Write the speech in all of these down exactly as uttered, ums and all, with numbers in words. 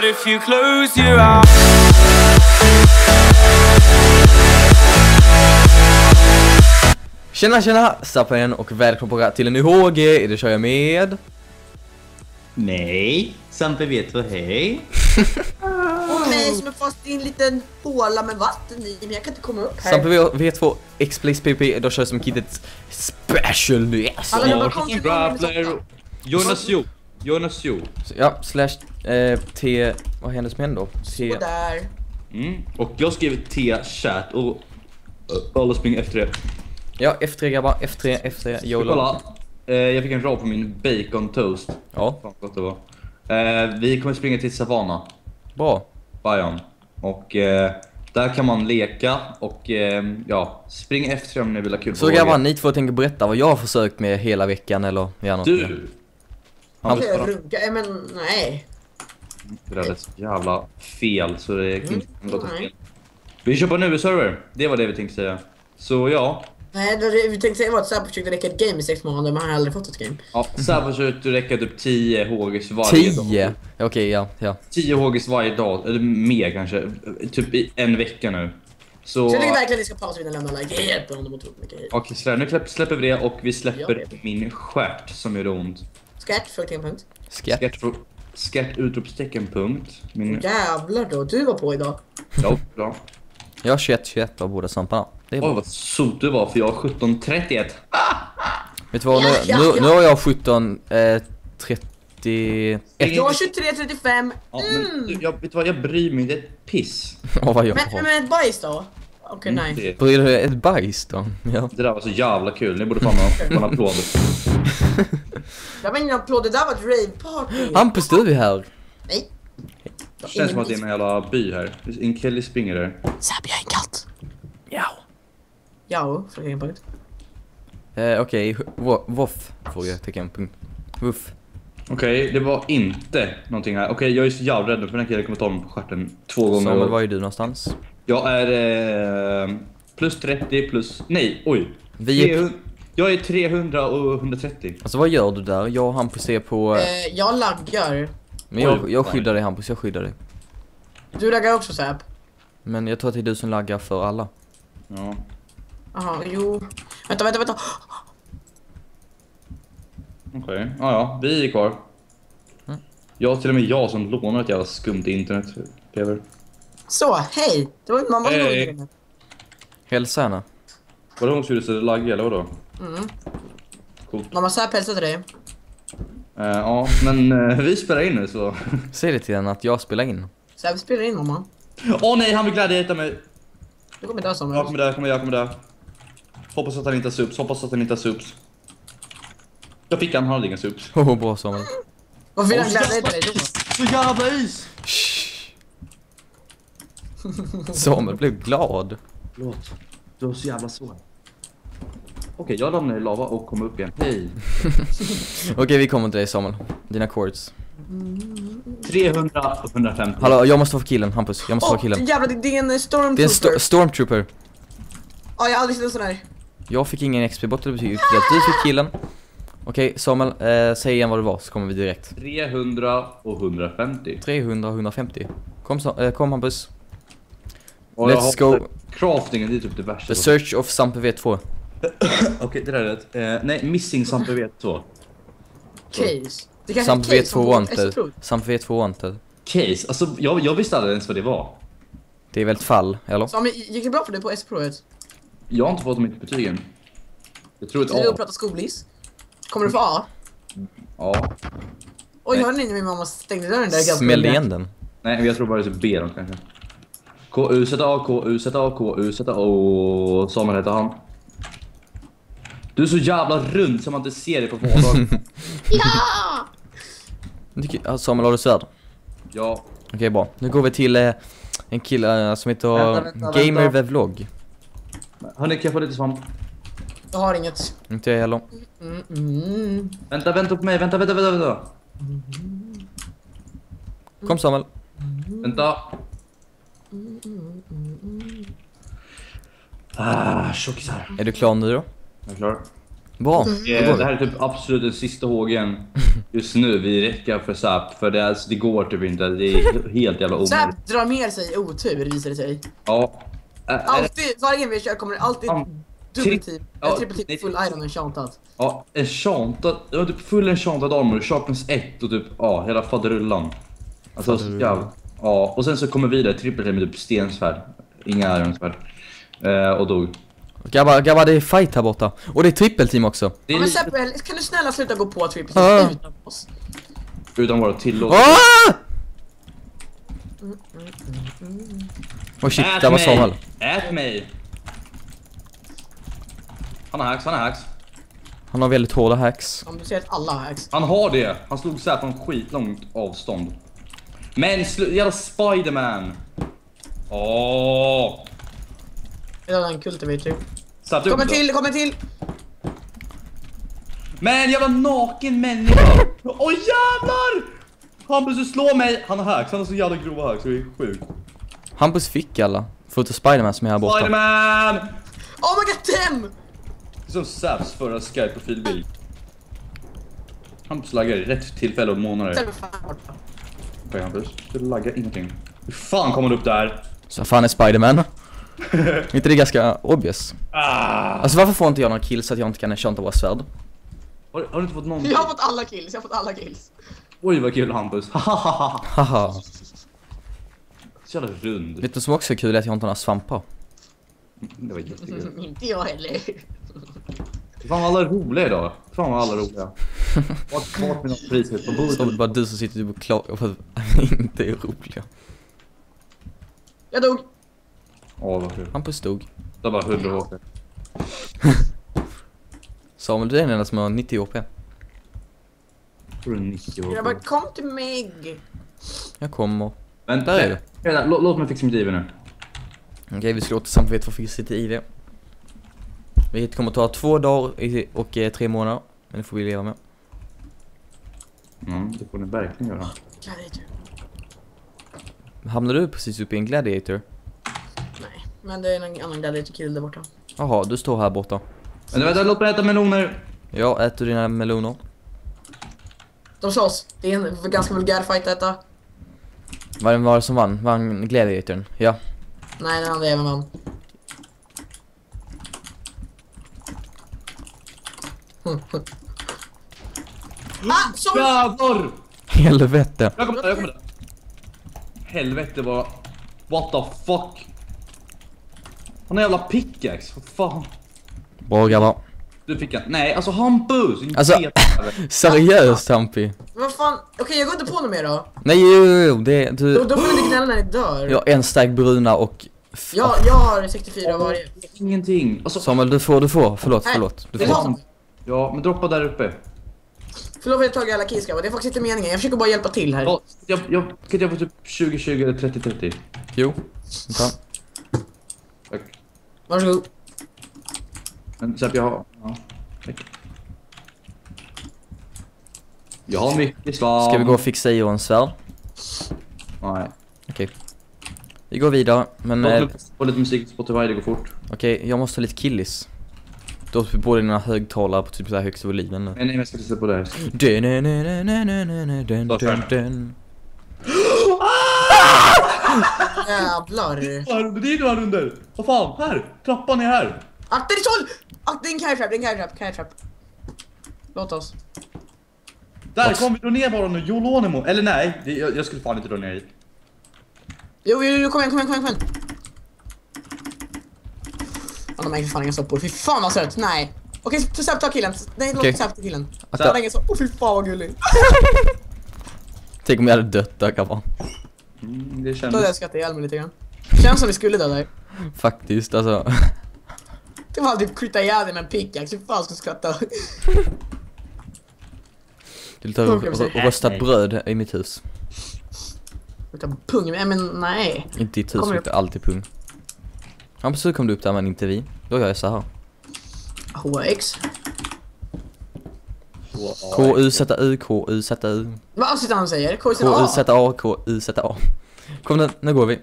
heart if you close your eyes. Tjena tjena, Zappa igen och välkomna till en ny H G. Idag kör jag med... Nej, Sampe vet vad, hej. Och mig som är fast i en liten håla med vatten i, men jag kan inte komma upp här. Sampe V två X-Place P P, idag kör jag som kittet Special Yes. Alla de konstigt Grappler. Jonas Jo. Jonas Jo. Ja, slash eh, T... Vad händer som händer? T... Sådär. Mm. Och jag skrev T-chat och uh, alla springer efter det. Ja, F tre grabbar, F tre, F tre, YOLO. Kolla, eh, jag fick en rad på min bacon toast. Ja. Fan gott det var. Eh, vi kommer springa till Savannah. Bra. Bion. Och eh, där kan man leka och eh, ja, spring efter om ni vill ha kul. Så grabbar, ni två tänker berätta vad jag har försökt med hela veckan eller gärna. Du! Han ska jag runka, men nej. Det där är så jävla fel så det kan inte Mm, gå nej. fel. Vi kör på en U S-server, det var det vi tänkte säga. Så ja, Nej, det vi tänkte säga var att Sabba försökte räcka ett game i sex månader, men han har aldrig fått ett game. ja så här försökte du räcka typ tio H Gs varje dag. tio? Okej, ja, ja. tio H Gs varje dag, eller mer kanske. Typ i en vecka nu. Så... Så jag tycker verkligen att ni ska pausa vid att lämna like. Det hjälper honom otroligt mycket. Okej, så där, nu släpper, släpper vi det och vi släpper Ja, det. min stjärt som gör ont. Skärt, frågetecken punkt. Skatt. Skärt, skärt utropstecken punkt. Min... Jävlar då, du var på idag. Ja, bra. Jag har tjugoett tjugoett av båda samparna. Det är Oj, bra. vad sot du var för jag har sjutton trettioett. Vet du vad, nu, Ja, ja, nu, ja. nu har jag sjutton trettioett. Jag har tjugotre trettiofem. Ja, men du, jag, vet du vad, jag bryr mig, det är ett piss. Åh, vad jag Men, har. men ett bajs då? Okej, Mm, nej. det, Bryr du dig ett bajs då? Ja. det där var så jävla kul, ni borde fan ha en applåd. Jag var ingen applåd, det där var ett rave-party. Hampus, du är här. Nej. Det känns som att det är en jävla by här. En Kelly springer där. Sabba, jag är en katt. Ja. Ja, frågetecken punkt. Eh, Okej, okay. Voff. Frågetecken. Punkt. Voff. Okej, det var inte någonting här. Okej, jag är så jävla rädd för den här killen kommer ta mig på stjärten två gånger. Samuel, var är du någonstans? Jag är eh, plus trettio plus... Nej, oj. Vi är... trehundra Jag är trehundra och hundratrettio. Alltså vad gör du där? Jag och Hampus är på... Eh, jag laggar. Men jag, oj, jag nej. skyddar dig Hampus, jag skyddar dig. Du laggar också, Sab. Men jag tror att det är du som laggar för alla. Ja. Jaha, jo. Vänta, vänta, vänta. Okej, ja ja, vi är kvar. Mm. Jag till och med jag som lånar ett jävla skumt internet. Pever. Så, hej. Det var min mamma som Hej. låg i Hälsa henne. Var det hon som gjorde så lagg eller vadå? Mm. Coolt. Mamma Sab hälsar till dig. Eh, ja, men eh, vi spelar in nu så. Säg det till henne att jag spelar in. Sab spelar in, mamma. Åh nej, han vill glädja mig. Du kommer dö som Jag kommer där, jag kommer där, jag kommer där. Hoppas att han inte har subs, hoppas att han inte har subs. Jag fick han, han hade inga subs. Åh, bra Samuel. Varför vill han Åh, glädja jävla dig då? Så jävla is! Shh. Samuel blev glad. Förlåt, du var så jävla svår. Okej, jag lämnar i lava och kommer upp igen. Hej. Okej, vi kommer till dig Samuel. Dina chords. trehundra och hundrafemtio. Hallå, jag måste vara killen, Hampus. Jag måste Åh, vara killen. jävlar, det, det är en Det är stormtrooper. en sto stormtrooper. Ja, jag har aldrig sett en sån här. Jag fick ingen X P-bot, det betyder att du fick killen. Okej, Samuel, eh, säg igen vad det var så kommer vi direkt. trehundra och hundrafemtio. trehundra och hundrafemtio. Kom, så, eh, kom Hampus. Och jag Let's har- go. Craftingen, det är typ det värsta. The search of Sampe V två. Okej, det där är rätt. Eh, nej, missing Sampe vet två. Case. Det kanske Sampe är V case två som vårt wanted. S-prov. Sampe V två wanted. Case, alltså jag, jag visste aldrig ens vad det var. Det är väl ett fall, eller? Så, men gick det bra för dig på S-provet? Jag har inte fått de betygen. Jag tror Ska du ett A. prata skoblis? Kommer du få A? Ja. Oj, Nej. hörde ni när min mamma stängde dörren där? Smäll igen den. Nej, men jag tror bara det är typ B då kanske. K U Z A, K U Z A, K U Z A och Samuel heter han. Du är så jävla rund som man inte ser det på vardagen. Ja! Tycker- ja, Samuel, har du svärd? Ja. Okej, bra. Nu går vi till eh, en kille eh, som heter Vänta, vänta, Gamer vänta. the Vlog. Hörni, kan jag få lite svamp? Jag har inget. Inte jag heller. Mm, mm. Vänta, vänta på mig. Vänta, vänta, vänta, vänta. Kom Samuel. Vänta. Ah, tjockisar. Är du klar nu då? Jag är klar. Bra. Eh, Det här är typ absolut den sista hågen just nu vi räcker för Zap. För det, alltså, det går typ inte. Det är helt jävla omöjligt. Zap drar mer sig otur, visar det sig. Ja. Ä- ä- Alltid, varje gång vi kör kommer det alltid Ja. dubbelteam. Ja, Eller trippelteam, nej. full iron och enchantat. Ja, en chantad, det var typ full enchantad armor, sharpness ett och typ, ja, hela faderullan. Alltså, så jävla, ja, och sen så kommer vi där, trippel med typ stensvärd, inga ironsvärd. Eh, och dog. Grabbar, grabbar, det är fight här borta. Och det är trippelteam också. Det Ja, är men lite Seppel, kan du snälla sluta gå på trippel Ah. utan oss? utan våra tillåtelse. Ah! Oh shit, Ät där var mig! Samuel. Ät mig! Han har hacks, han har hacks. Han har väldigt hårda hacks. Om du ser att alla har hacks. Han har det, han slog så här från skitlångt avstånd. Men slu- jävla Spiderman! Åh! Det är en kultivator. Satt upp Kommer då. till, kommer till! Men jävla naken människa! Åh jävlar! Hampus du slår mig! Han har hacks, han har så jävla grova hacks, det är sjukt. Hampus fick alla. Förutom Spiderman som är här borta. Spiderman! Oh my god, Tem! Det är som Saps förra Skype-profilbild. Hampus laggar i rätt tillfälle och månader. Tem är fan borta. Okej Hampus, du laggar ingenting. Hur fan kommer du upp där? Så fan är Spiderman. Inte det ganska obvious? Ah! Alltså varför får inte jag några kills så att jag inte kan enchanta våra svärd? Har, har du inte fått någon? Jag har fått alla kills, jag har fått alla kills. Oj vad kul Hampus. Hahaha. Haha. Så jävla rund. Vet du som också är kul är att jag inte har några svampar. Det var jättekul. Inte jag heller. Fan alla är roliga idag. Fan vad alla är roliga. Vart vart mina priser på bordet? Så är det bara du som sitter typ och klagar för att inte är roliga. Jag dog. Åh vad kul. Hampus dog. Det var hundra H P. Samuel, du är den enda som har nittio H P. Tror du nittio H Jag bara, P? kom till mig. Jag kommer. Men Där är du. Vänta, lå- låt mig fixa mitt I V nu. Okej, vi ska låta samtidigt få fixa lite I V. Det kommer ta två dagar i- och eh, tre månader. Men det får vi leva med. Mm, det får ni verkligen göra. Gladiator. Hamnar du precis uppe i en gladiator? Nej, men det är en annan gladiator kill där borta. Jaha, du står här borta. Men vänta, låt mig äta meloner. Ja, äter dina meloner. De slåss. Det är en ganska vulgär fight detta. Vem var det som vann? Vann gladiatorn? Ja. Nej, den andra även vann. Ah, sorry! Jävlar! Helvete. Jag kommer där, jag kommer där. Helvete vad... What the fuck? Han har jävla pickaxe, vad fan? Bra grabbar. Du fick en... Nej, alltså Hampus! Inte Alltså- helt jävla- Seriöst, Hampi. Vad fan? Okej, jag går inte på något mer då. Nej, jo, jo, jo. Det, du... Då, då får ni inte gnälla när ni dör. Jag har en stark bruna och... F- Jag, jag har sextiofyra av varje. Ingenting. Alltså, Samuel, du får, du får. Förlåt, Nej, förlåt. Du det är får. sant. ja, men droppa där uppe. Förlåt för att jag tagit alla kills grabbar. Det är faktiskt inte meningen. Jag försöker bara hjälpa till här. Ja, jag, jag, kan jag få typ tjugo tjugo eller trettio trettio? Jo. Vänta. Tack. Varsågod. Men Sepp, jag har... Ja, tack. Jag har mycket svar. Ska vi gå och fixa i och en svärd? Nej. Okej. Vi går vidare, men... Låt Eh, mig få lite musik på Spotify, det går fort. Okej, jag måste ha lite killis. Du har typ både dina högtalare på typ så här högsta volymen nu. Nej, nej, jag ska titta på det här. Dun, dun, dun, dun, dun, dun, dun, dun, dun. Jävlar. Här, det är du här under! Vad fan, här! Trappan är här! Akta ditt håll! Akta, det är en carry trap, det är en carry trap, carry trap. Låt oss. Där, kom vi dra ner bara nu, Jolonimo! Eller nej, det, jag, jag skulle fan inte dra ner hit. Jo, jo, jo, kom igen, kom igen, kom igen, kom igen. Ja, de äger fan inga soppor. Fy fan vad sött, nej. Okej, så Sepp, ta killen. Nej, Okej. låt Sepp ta killen. Akta. Så länge så, åh fy fan vad gullig. Tänk om jag hade dött där, grabbar. Mm, det Då hade jag känns... skrattat ihjäl mig lite grann. Känns som vi skulle dö där. Faktiskt, alltså. Det var typ skjuta ihjäl dig med en pickaxe, hur fan ska jag skratta? Du tar och, och, och röstat bröd i mitt hus. Skjuta pung, men, men nej. Inte i ditt hus, Kommer inte alltid pung. Ja, men så kom du upp där men inte vi. Då gör jag så här. H X. K U Z U K U Z U Vad avsnitt han säger? K K U Z A K U Z A. Kom nu, nu går vi.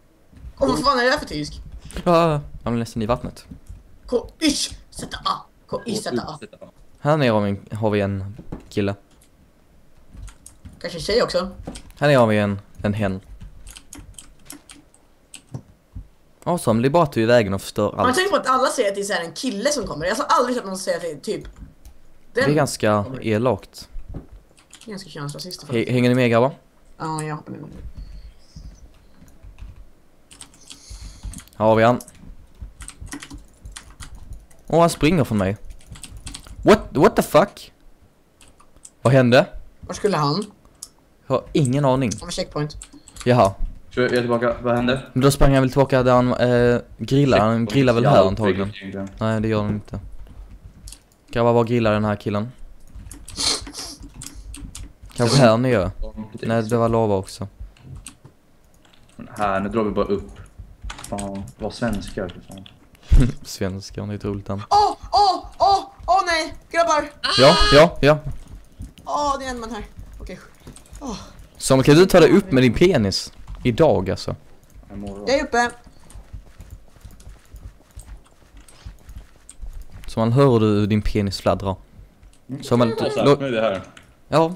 Åh, vad fan är det där för tysk? Ja, jag är nästan i vattnet. K Y Z A. K I Z A. Här nere har vi en, har vi en kille. Kanske en tjej också. Här nere har vi en, en hen. Ja, som blir bara till i vägen och förstör Man allt. tänker på att alla säger att det är så här en kille som kommer. Jag har aldrig sett någon säga att det är typ... Det är ganska elakt. Ganska könsrasist. H- hänger ni med, grabbar? Ja, jag hoppar med. Här har vi han. Åh, han springer från mig. What, what the fuck? Vad hände? Var skulle han? Jag har ingen aning. Han var checkpoint. Jaha. Så jag är tillbaka, vad hände? Men då sprang jag väl tillbaka där han eh, grillar. Han grillar väl här antagligen. Nej, det gör han inte. Grabbar, var grillar den här killen? Kanske här nere. Nej, det var lava också. Här, nu drar vi bara upp. Fan, vad svenskar för fan. Svenskar, det är troligt han. Åh, åh, åh, åh nej, grabbar. Ja, ja, ja. Åh, det är en man här. Okej. Åh, Samuel, kan du ta dig upp med din penis? Idag alltså. Imorgon. jag är uppe. Så man hör du din penis fladdra. Så man, Så här, lo- nu är vi här. ja,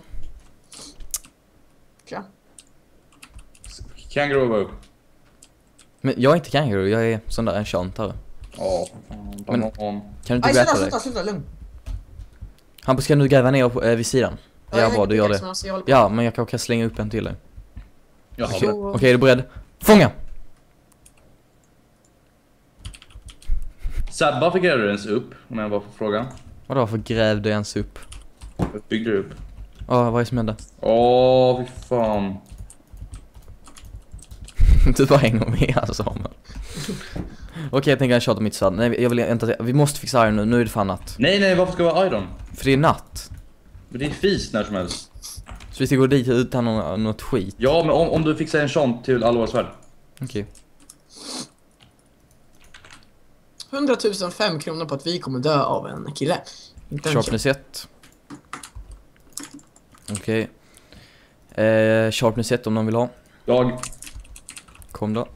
Tja. Kangaroo var upp. men jag är inte kangaroo, jag är sån där enchantare. Ja, fan, Men- banan. Kan du inte Aj, berätta sluta, dig? sluta, sluta, lugn. Hampus, ska du gräva ner på, eh, vid sidan? Ja, jag bra, du gör pickaxe, det. alltså, jag håller på. Ja, men jag kan slänga upp en till dig. Jag har Okej, det. okej, är du beredd? Fånga! Sabba fick jag ens upp, om jag bara får fråga. Vadå, varför grävde jag ens upp? Jag byggde upp. Ja, vad är det som hände? Åh, fy fan. Du bara hänger med alltså, Samuel. Okej, jag tänker jag tjata mitt svärd. Nej, jag vill inte. Vi måste fixa iron nu, nu är det fan natt. Nej, nej, varför ska det vara Iron? För det är natt. Men det är fis när som helst. Så vi ska gå dit utan någon, något skit. Ja, men om, om du fixar en sån till allvarligt svärd. Okej. hundratusen fem kronor på att vi kommer dö av en kille. Inte en tjej. Sharpness ett. Okej. Eh, Sharpness ett om någon vill ha. Jag... Kom då.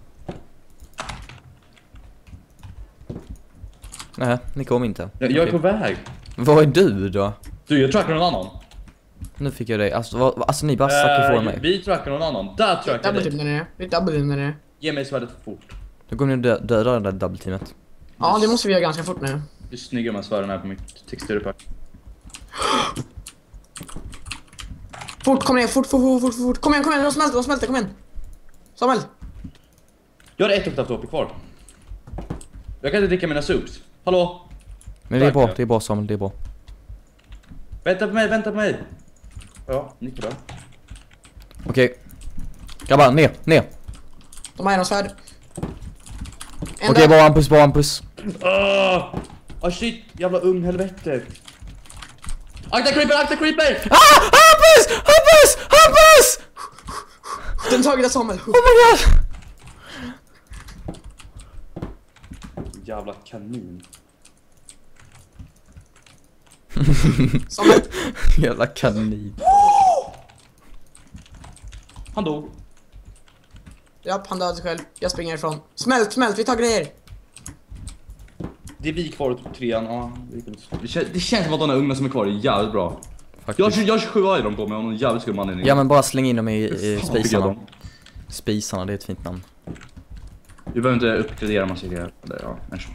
Nej, ni kom inte. Jag, jag är Okej. på väg. Vad är du då? Du, jag trackar någon annan. Nu fick jag dig. Alltså, vad, alltså ni bara stack ifrån Eh, mig. Vi trackar någon annan. Där trackar jag Double team dig. där nere. Vi double team där nere. Ge mig svärdet fort. Då kommer ni dö döda det där double-teamet. Ja, det måste vi göra ganska fort nu. Det är snygga med svärden här på mitt texturpack. Fort, kom ner, fort, fort, fort, fort, fort. Kom igen, kom igen, de smälter, de smälter, kom igen. Samuel. Jag har ett och ett halvt kvar. Jag kan inte dricka mina soups. Hallå? Men det är Tack, bra, ja. det är bra Samuel, det är bra. Vänta på mig, vänta på mig. Ja, Nikola. Okej. Grabbar, ner, ner. De har svärd. En Okej, där. bara Hampus, bara Hampus. Ah, oh, shit, jävla ung helvete. Akta creeper, akta creeper! Ah! Hampus! Hampus! Hampus! Den taget av Samuel. Oh my god! Jävla kanin. Samuel. Jävla kanin. Han dog. Japp, han dödade sig själv. Jag springer ifrån. Smält, smält, vi tar grejer. Det är vi kvar på trean. Ja, det, kän det känns som att de där unga som är kvar är jävligt bra. Jag Faktiskt. har, jag har tjugosju iron på mig och någon jävligt skum anledning. Ja, men bara släng in dem i, i Fan, fick jag spisarna. dem. Spisarna, det är ett fint namn. Vi behöver inte uppgradera massa grejer. Eller, ja, en sån.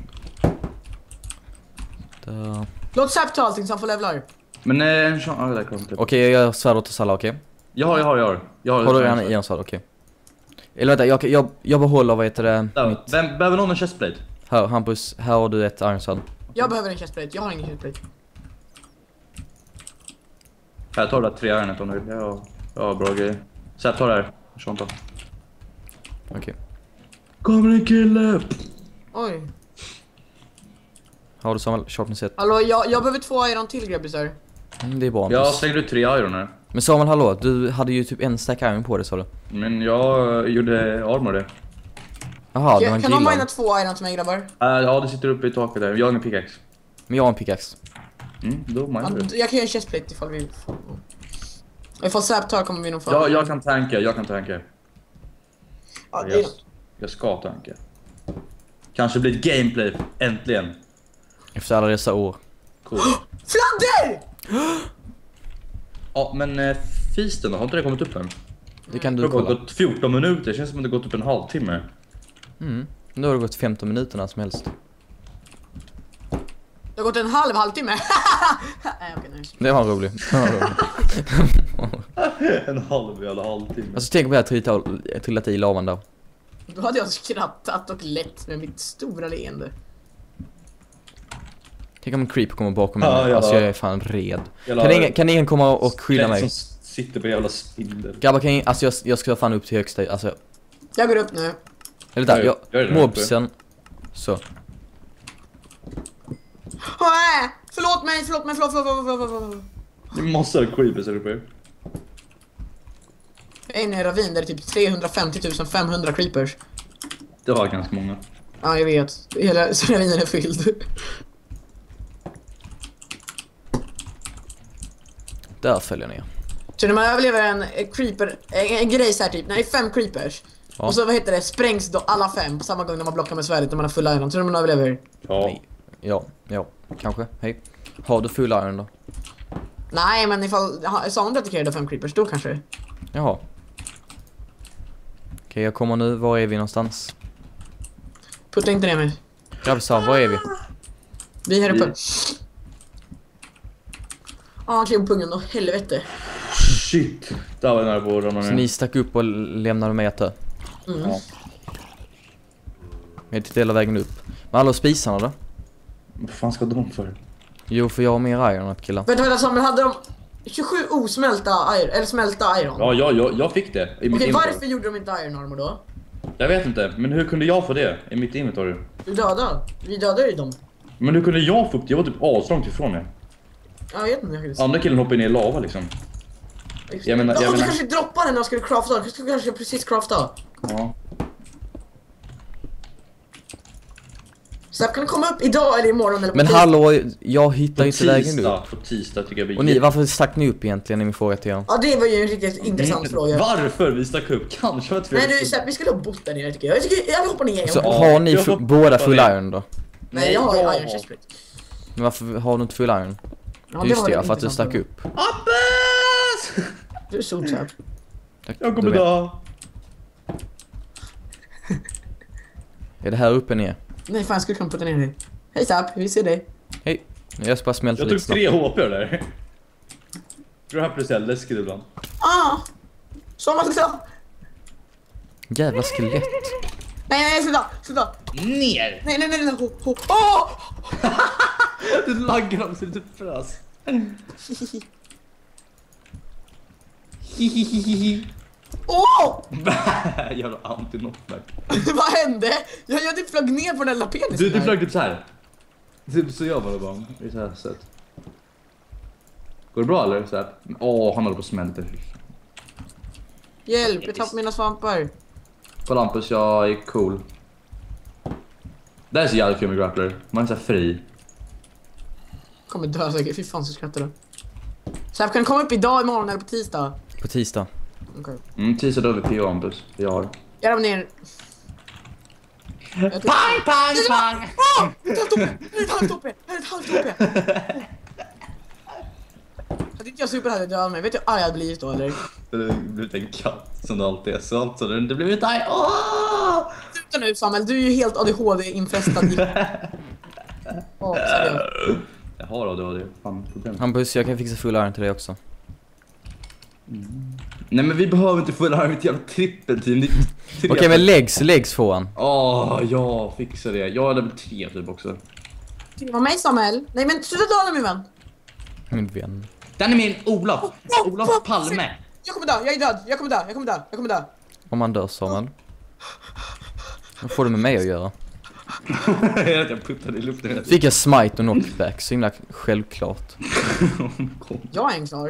Där. Låt Sap ta allting så han får levlar. Men eh, en sån. Ja, det där kom inte. Okej, jag gör svärd åt oss alla, okej? Jag har, jag har, jag har. Jag har Har du redan i en svärd, okej. Eller vänta, jag, jag, jag behåller, vad heter det? Där. Mitt. Vem, behöver någon en chestplate? Här, Hampus, här har du ett ironsvärd. Jag behöver en chestplate, jag har ingen chestplate. Här, tar du där tre ironet om du vill. Ja, ja, bra grejer. Så här, ta det här. Sånt då. Okej. Kommer en kille! Oj. Har du Samuel, sharpness ett? Hallå, jag, jag behöver två iron till grabbisar. Mm, det är bra Jag Hampus. slängde ut tre iron här. Men Samuel, hallå, du hade ju typ en stack iron på det, sa du? Men jag gjorde armor det. Jaha, det var Kan, en kan de mina grillad. två iron till mig grabbar? Äh, ja, det sitter uppe i taket där. Jag har ingen pickaxe. Men jag har en pickaxe. Mm, då Ja, mind du. jag kan göra en chestplate ifall vi får... Ifall Sap tar kommer vi nog få... Ja, jag kan tanka, jag kan tanka. Ja, det är... Jag, jag ska tanka. Kanske blir ett gameplay, äntligen. Efter alla dessa år. Cool. Fladder! Ja, men eh, feasten då? Har inte det kommit upp än? Det kan Det du har kolla. gått fjorton minuter, det känns som att det gått upp en halvtimme. Mm. Nu har det gått femton minuter när som helst. Det har gått en halv halvtimme. Nej, okej, nej. Det var roligt. Det var roligt. En halv jävla halvtimme. Alltså tänk om jag hade trillat, trillat i lavan där. Då hade jag skrattat och lett med mitt stora leende. Tänk om en creep kommer bakom mig. Ja, ja. Alltså jag är fan red. Jävla- Kan ingen, kan ingen komma och skydda mig? Som sitter på en jävla spindel. Grabbar kan ingen, alltså jag, jag ska fan upp till högsta, alltså. Jag går upp nu. Eller där, Jag- jag, jag är där mobsen. Så. Nej! Förlåt mig, förlåt mig, förlåt, förlåt, förlåt, förlåt, förlåt. Det är massor av creepers här uppe. Jag är inne i en ravin där det är typ trehundrafemtio tusen femhundra creepers. Det var ganska många. Ja, jag vet. Hela ravinen är fylld. Där följer jag ner. Så när man överlever en eh, creeper, en, en grej så här typ, när det är fem creepers. Ja. Och så vad heter det, sprängs då alla fem på samma gång när man blockar med svärdet när man har full iron. Tror du man överlever? Ja. Nej. Ja, ja, kanske. Hej. Har du full iron då? Nej, men ifall ha- Sandra attackerade fem creepers, då kanske. Jaha. Okej, jag kommer nu. Var är vi någonstans? Putta inte ner mig. Grabbsar, var är vi? Vi är här uppe. Vi- Ja, han klev på pungen då, helvete. Shit. Där var jag nära på att ramla Så ner. ni stack upp och lämnade mig att dö. Mm. Ja. Jag tittar hela vägen upp. Men alla spisarna då? Vad fan ska de för? Jo, för jag har mer iron att killa. Vänta, vänta, Samuel, hade de tjugosju osmälta iron, eller smälta iron? Ja, ja, ja, jag fick det i mitt Okej, inventory. varför gjorde de inte iron armor då? Jag vet inte, men hur kunde jag få det i mitt inventory? Du dödade. Vi dödade ju dem. Men hur kunde jag få upp det? Jag var typ aslångt ifrån er. Ja, jag vet inte faktiskt. Andra killen hoppade ner i lava liksom. jag menar- jag Ja, du menar- kanske droppade den när jag skulle crafta. Du skulle kanske precis crafta. Ja. Så jag kan komma upp idag eller imorgon eller på Men tisdag. hallå, jag På hittar inte vägen tisdag, upp. på tisdag tycker jag blir Och ni, varför stack ni upp egentligen, är min fråga till er? Ja, det var ju en riktigt intressant fråga. Varför vi stack upp? Kanske för att vi... Nej, du, Sepp, vi skulle ha bott där nere tycker jag. Jag, tycker, jag vill hoppa ner. Så Jag Ja, har ni jag fu- hoppar båda full ner. iron då? Nej, jag har ju jag iron chestplate. Men varför har du inte full iron? Ja, det Just var det, en ja, för att du intressant stack fråga. upp. Abbas! Du är solsäp. Tack, Jag du kommer vet. dö. Är det här uppe ner? Nej, fan, jag skulle kunna putta ner dig. Hej Sepp, vi ser dig. Hej, jag ska bara smälta Jag lite tog snabbt. tre H P där. Tror det här blir så jävla läskigt ibland. Ah! Som att jag... Jävla skelett. Nej, nej, sluta, sluta. Ner! Nej, nej, nej, nej. Ho, ho. Åh! Du laggar dem så du typ frös. Åh! Jävla anti-knockback. Vad hände? Jag, jag typ flög ner på den där penisen. Du, du här. flög typ så här. Typ så jag bara bara. Det är så här sätt. Går det bra eller? Så här. Åh, han håller på att smälta. Hjälp, jag tappar mina svampar. Kolla Hampus, jag är cool. Det här är så jävla kul med grappler. Man är så här fri. Kommer dö säkert, fy fan så skrattar du. Så jag kan komma upp idag, imorgon eller på tisdag. På tisdag. Okej. Mm, tisdag då är vi P O Hampus. Vi har. Jag ramlar ner. Pang, pang, pang! Åh! Ett halvt O P! Ett halvt O P! Ett halvt O P! Hade inte jag super hade dödat mig. Vet du hur arg jag hade blivit då eller? Det blev en katt som det alltid är. Så alltså, det blev ett aj. Åh! Sluta nu Samuel, du är ju helt A D H D-infestad. Åh, seriöst. Jag har A D H D. Fan, problem. Hampus, jag kan fixa full iron till dig också. Nej men vi behöver inte fulla här med ett jävla trippelteam. Okej, okay, men legs, legs får han. Åh, jag fixar det. Jag är level tre typ också. Det var mig Samuel. Nej men sluta döda min vän. Min vän. Den är min Olof. Åh, Olof åh, Palme. Jag kommer dö, jag är död. Jag kommer dö, jag kommer dö, jag kommer dö. Om man dör, Samuel. Vad får du med mig att göra? Jag puttade i luften. Fick jag smite och knockback, så himla självklart. Jag är en klar.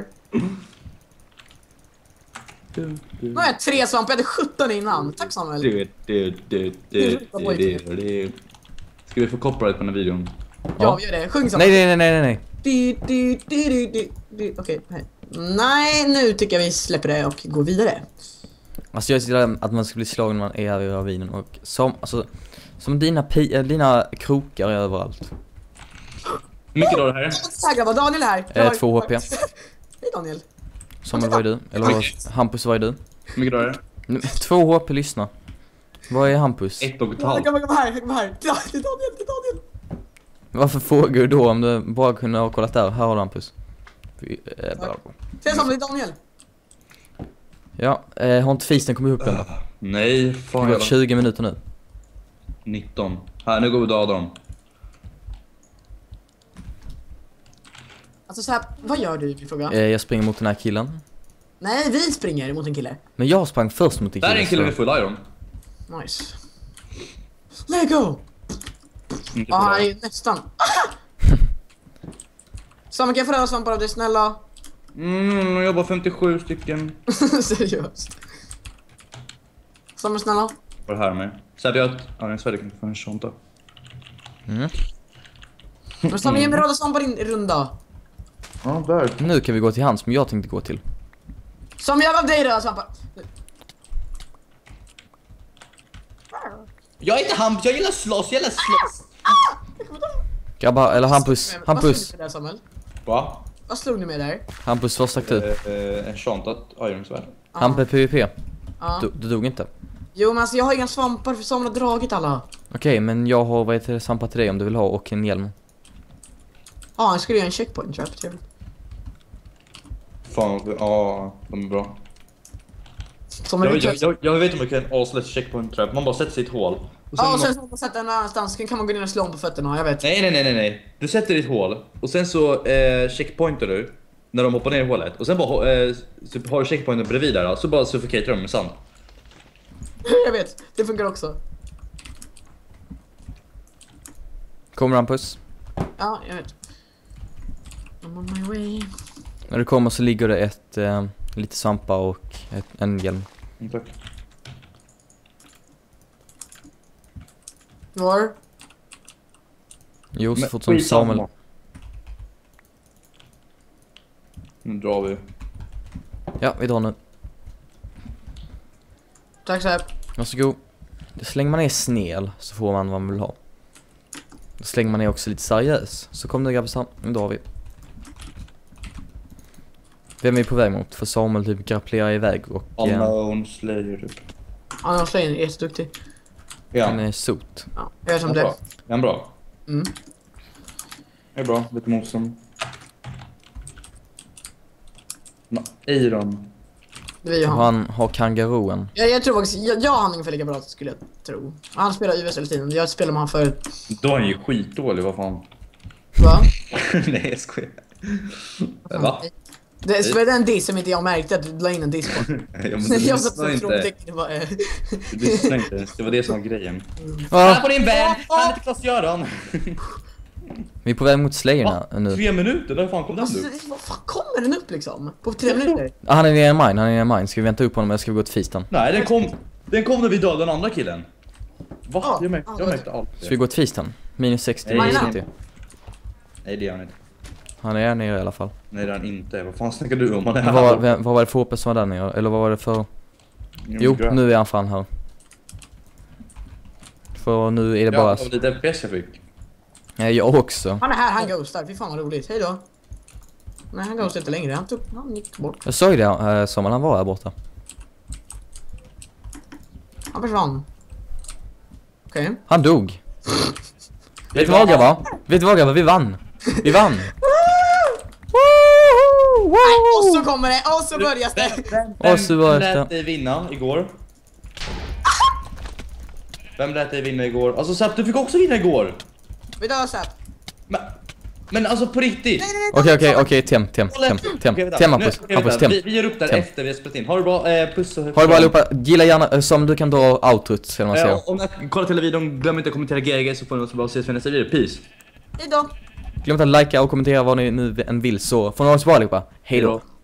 Nu har jag tre svamp, jag hade sjutton innan. Tack Samuel. Du, du, du, du, du, du. Ska vi få copyright på den här videon? Ja, vi gör det. Sjung Samuel. Nej, nej, nej, nej, nej. Du, du, du, du, du, du. Okej, nej. Nej, nu tycker jag vi släpper det och går vidare. Alltså jag gillar att man ska bli slagen när man är här i ravinen. Och som, alltså, som dina, pi, äh, dina krokar är överallt. Hur mycket då det här? Så här grabbar, Daniel är här. Eh, två H P. Hej Daniel. Samuel, vad är du? Eller vad- Hampus, vad är du? Hur mycket då är det? Nu, två H P, lyssna. Vad är Hampus? Ett och ett Kom halvt. kom kom här, kom här. Till Daniel, till Daniel. Varför frågar du då om du bara kunde ha kollat där? Här har du Hampus. Vi- eh, bra. Säg som det är Daniel. Ja, eh, har inte fisen kommit upp än då? Nej, Det fan har jag gått tjugo minuter nu. nitton. Här, nu går vi och dödar dem. Alltså så här, vad gör du i fråga? Eh, jag springer mot den här killen. Nej, vi springer mot en kille. Men jag sprang först mot en Där kille. är en kille med så- full iron. Nice. Let go! Inte Ja, full han är iron. ju nästan. Samma kan jag få röra svampar av dig, snälla. Mm, jag jobbar femtiosju stycken. Seriöst. Samma snälla. Vad är det här med? Så här, jag har ett... Ja, en svärd kan få en sånt då. Mm. Men Samma, ge mig röda svampar in runda. Ja, där. Nu kan vi gå till hans, som jag tänkte gå till. Som jag gav dig röda svampar. Jag är inte Hampus, jag gillar slåss, jag gillar slåss. Grabbar, eller Hampus, Men, vad slog Hampus, ni med där, Samuel? Va? Vad slog ni med där? Hampus, vad stack du? Eh, eh, en tjantat ironsvärd. Ja. Hampe PVP, Ja. du, du dog inte. Jo men alltså jag har inga svampar för Samuel har dragit alla. Okej, men jag har, vad heter det, svampar till dig om du vill ha och en hjälm. Ja, jag skulle göra en checkpoint trap, trevligt. Fan, ja, de är bra. Samuel, Jag, jag, jag, jag, jag vet inte om man kan aslätt checkpoint trap, man bara sätter sig i ett hål. Och Ja, och man- sen så får man sätta den annanstans, sen kan man gå ner och slå om på fötterna, jag vet. Nej, nej, nej, nej, nej. Du sätter dig i ett hål och sen så eh, checkpointar du när de hoppar ner i hålet. Och sen bara eh, så har du checkpointen bredvid där, så bara suffocatar de med sand. Jag vet, det funkar också. Kommer Hampus? Ja, jag vet. I'm on my way. När du kommer så ligger det ett, eh, lite svampar och ett, en hjälm. Mm, tack. Var? Jo, så Men fort som skitsamma. Samuel. Nu drar vi. Ja, vi drar nu. Tack så här. Varsågod. Då slänger man ner snel så får man vad man vill ha. Då slänger man ner också lite seriös. Så kom det grabbar sam. Nu drar vi. Vem är vi på väg mot? För Samuel typ grapplerar iväg och eh, Unknown Slayer typ. Ja, jag slår in, jätteduktig. Ja, han är sot. Ja, jag gör som är det. bra. Är han bra? Mm. Är bra, lite motstånd. Ma- Iron. Det vill jag Och ha. han har kangaroen. Jag, jag tror faktiskt, jag, jag har han ungefär lika bra skulle jag tro. Han spelar U S hela tiden, jag spelar med han förut. Då är han ju skitdålig, vad fan. Va? Nej, jag skojar. Va? Det var den diss som inte jag märkte att du la in en diss på. Ja, men du Jag satt lyssnar som inte. frågetecken, vad är Du lyssnar inte ens, det var det som var grejen. Ah, Här på din vän, han heter Klas-Göran. vi är på väg mot Slayerna nu. Tre minuter, när fan kom den Alltså, du? det- vad fan kommer den upp liksom? På tre minuter? Ah, han är nere i mine, han är nere i mine. Ska vi vänta upp honom eller ska vi gå till fisten? Nej, den kom, den kom när vi dödade den andra killen. Va? Ja, Jag märkte, ja, jag men- märkte allt. Ska vi gå till fisten? Minus sextio, Nej, minus nej. sjuttio. Nej, det gör han inte. Han är nere i alla fall. Nej, det är han inte. Vad fan snackar du om? Han är Vad var, vem- vad var det för H P som var där nere? Eller vad var det för... Jo, nu är han fan här. För nu är det bara... Ja, det var lite F P S jag fick. Ja, jag också. Han är här, han ghostar. Fy fan vad roligt. Hej då. Nej, han ghostar inte längre. Han tog, han gick bort. Jag såg det, äh, som han var här borta. Han försvann. Okej. Han dog. Vet du vad grabbar? Vet du vad grabbar? Vi vann. Vi vann. Nej, och så kommer det, och så börjar det. Och så var Vem det- lät dig vinna igår? Vem lät dig vinna igår? Alltså Sepp, du fick också vinna igår! Vi dör Sepp. Men, men alltså på riktigt! Nej, nej, nej. Okej, okej, okej. Tem, tem, tem, tem. Okej, vänta. Tem, Nu- Hampus. okej, Hampus, vänta. tem. Vi, vi gör upp där Tem. efter vi har spelat in. Har du bra eh, puss och... Ha det bra allihopa. Gilla gärna, eh, som du kan dra outrot, ska man säga. Eh, om ni kollar till videon, glöm inte att kommentera G G så får ni också bara ses för nästa video. Peace! Hej då. Glöm inte att likea och kommentera vad ni nu än vill, så får ni ha det så bra allihopa. Hej då.